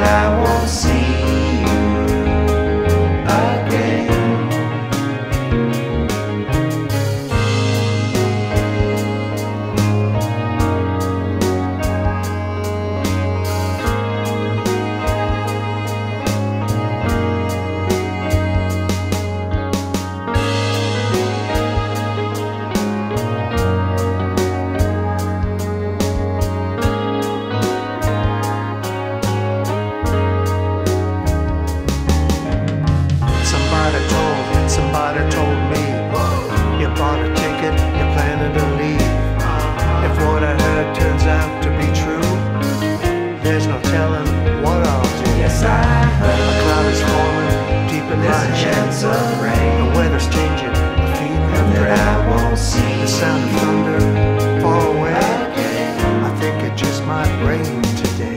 I won't see you again. Somebody told me you bought a ticket, you're planning to leave. If what I heard turns out to be true, there's no telling what I'll do. Yes, I heard a cloud is forming deep in there's my a chance head. of rain, The weather's changing, the feeling of that dread. I won't see The sound of thunder far away. again. I think it just might rain today.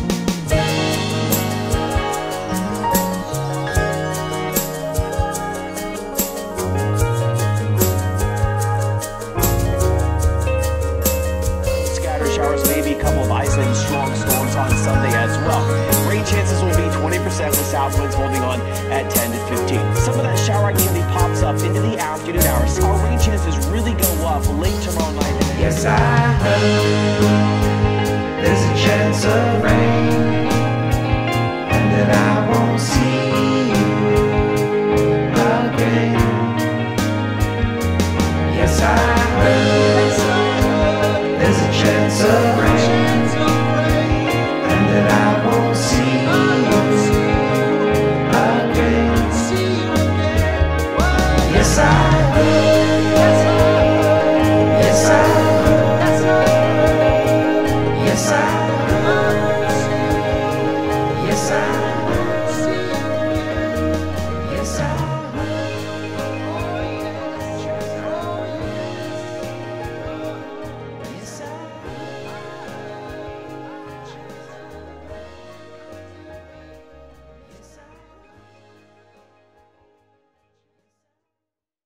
Showers, maybe a couple of isolated strong storms on Sunday as well. Rain chances will be 20% with south winds holding on at 10 to 15. Some of that shower activity pops up into the afternoon hours. Our rain chances really go up late tomorrow night. Yes, I heard there's a chance of rain.